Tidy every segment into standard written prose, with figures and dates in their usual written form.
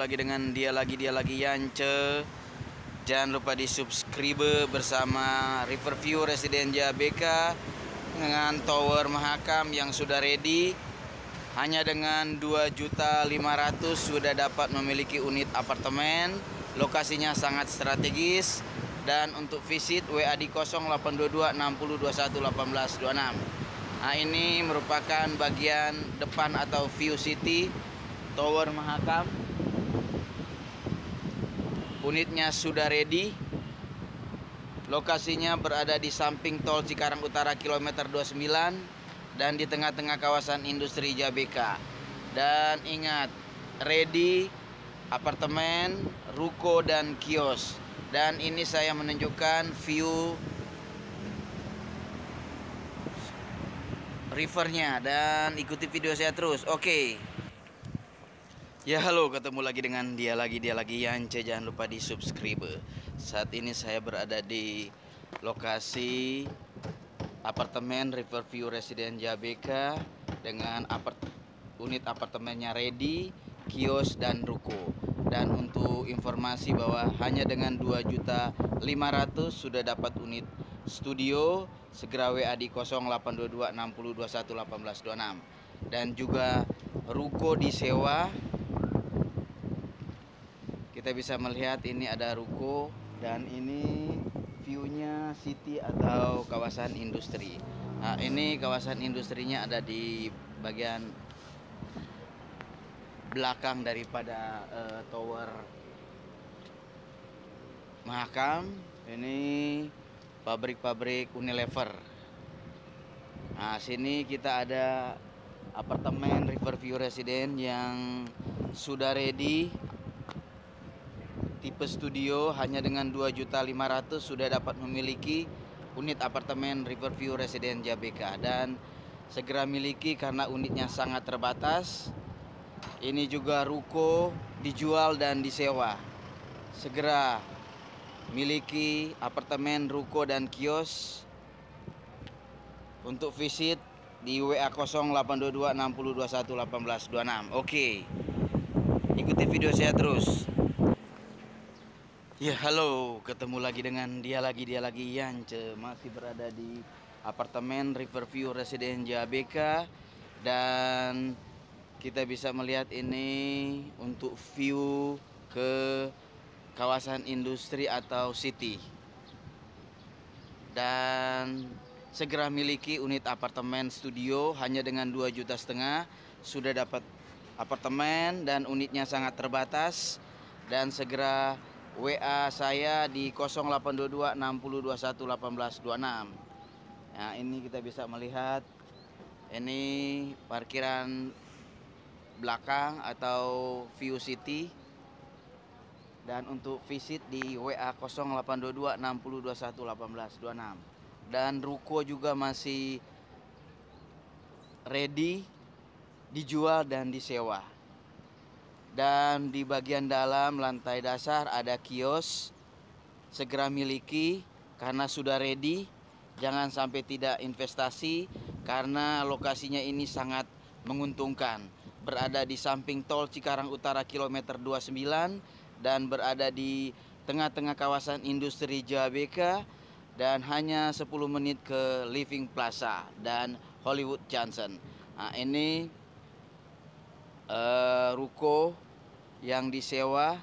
lagi dengan dia lagi Yance. Jangan lupa di subscribe bersama Riverview Residen JBK dengan Tower Mahakam yang sudah ready. Hanya dengan 2.500.000 sudah dapat memiliki unit apartemen. Lokasinya sangat strategis. Dan untuk visit WA di 0822 60 21 1826. Nah, ini merupakan bagian depan atau view city Tower Mahakam. Unitnya sudah ready. Lokasinya berada di samping tol Cikarang Utara kilometer 29 dan di tengah-tengah kawasan industri JBK. Dan ingat, ready apartemen, ruko dan kios. Dan ini saya menunjukkan view rivernya, dan ikuti video saya terus. Oke. Ya halo, ketemu lagi dengan dia lagi Yance. Jangan lupa di subscribe. Saat ini saya berada di lokasi apartemen Riverview Residen JBK dengan unit apartemennya ready, kios dan ruko. Dan untuk informasi bahwa hanya dengan 2.500.000 sudah dapat unit studio. Segera WA di 0822 60 21 1826. Dan juga ruko disewa. Kita bisa melihat ini ada ruko dan ini viewnya city atau kawasan industri. Nah, ini kawasan industrinya ada di bagian belakang daripada Tower Mahakam. Ini pabrik Unilever. Nah, sini kita ada apartemen Riverview Residen yang sudah ready. Tipe studio, hanya dengan 2.500.000 sudah dapat memiliki unit apartemen Riverview Residen JBK. Dan segera miliki karena unitnya sangat terbatas. Ini juga ruko dijual dan disewa. Segera miliki apartemen, ruko dan kios. Untuk visit di WA 0822 60 21 1826. Oke. Ikuti video saya terus. Ya halo, ketemu lagi dengan dia lagi Yance. Masih berada di apartemen Riverview Residen JBK. Dan kita bisa melihat ini untuk view ke kawasan industri atau city. Dan segera miliki unit apartemen studio hanya dengan 2,5 juta sudah dapat apartemen dan unitnya sangat terbatas. Dan segera WA saya di 0822 60 21 1826. Nah, ini kita bisa melihat ini parkiran belakang atau view city. Dan untuk visit di WA 0822 60 21 1826. Dan ruko juga masih ready, dijual dan disewa. Dan di bagian dalam lantai dasar ada kios. Segera miliki karena sudah ready. Jangan sampai tidak investasi karena lokasinya ini sangat menguntungkan. Berada di samping tol Cikarang Utara kilometer 29 dan berada di tengah-tengah kawasan industri JBK dan hanya 10 menit ke Living Plaza dan Hollywood Johnson. Nah, ini ruko yang disewa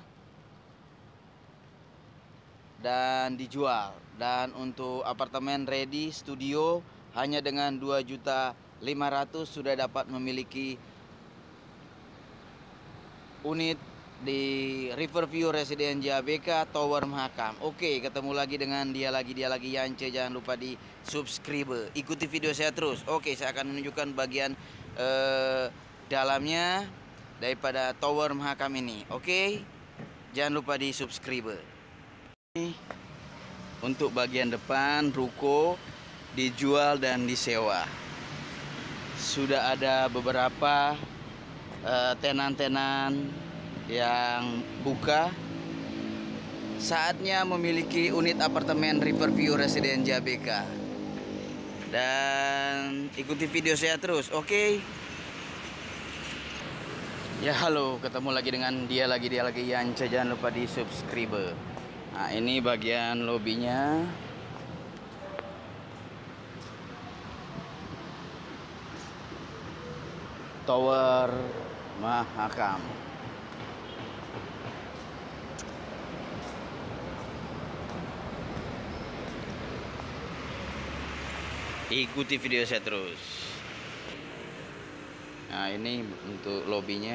dan dijual. Dan untuk apartemen ready studio hanya dengan 2.500.000 sudah dapat memiliki unit di Riverview Residen JBK Tower Mahakam. Oke, ketemu lagi dengan dia lagi Yance. Jangan lupa di subscribe. Ikuti video saya terus. Oke, saya akan menunjukkan bagian dalamnya daripada Tower Mahakam ini. Oke, jangan lupa di subscribe. Untuk bagian depan ruko dijual dan disewa. Sudah ada beberapa tenan-tenan yang buka. Saatnya memiliki unit apartemen Riverview Residen JBK. Dan ikuti video saya terus, oke? Ya halo, ketemu lagi dengan dia lagi Yance. Jangan lupa di subscribe. Nah ini bagian lobbynya. Tower Mahakam. Ikuti video saya terus. Nah ini untuk lobbynya.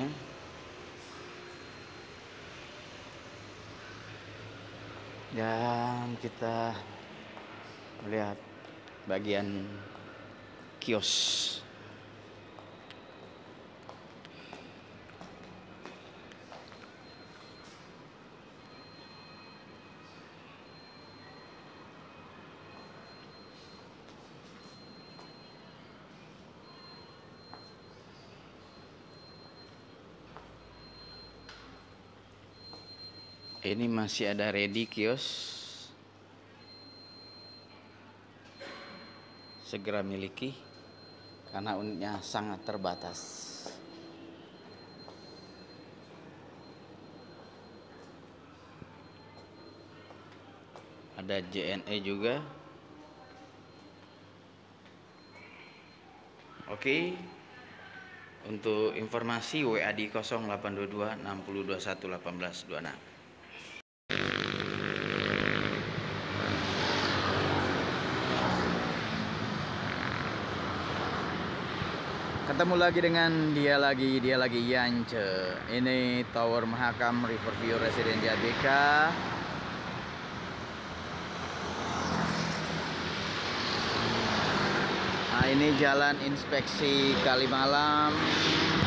Dan kita melihat bagian kios. Ini masih ada ready kios. Segera miliki karena unitnya sangat terbatas. Ada JNE juga. Oke. Untuk informasi WA di 0822 6021 1826. Ketemu lagi dengan dia lagi Yance. Ini Tower Mahakam Riverview Residen JBK. Nah ini jalan inspeksi Kalimalam.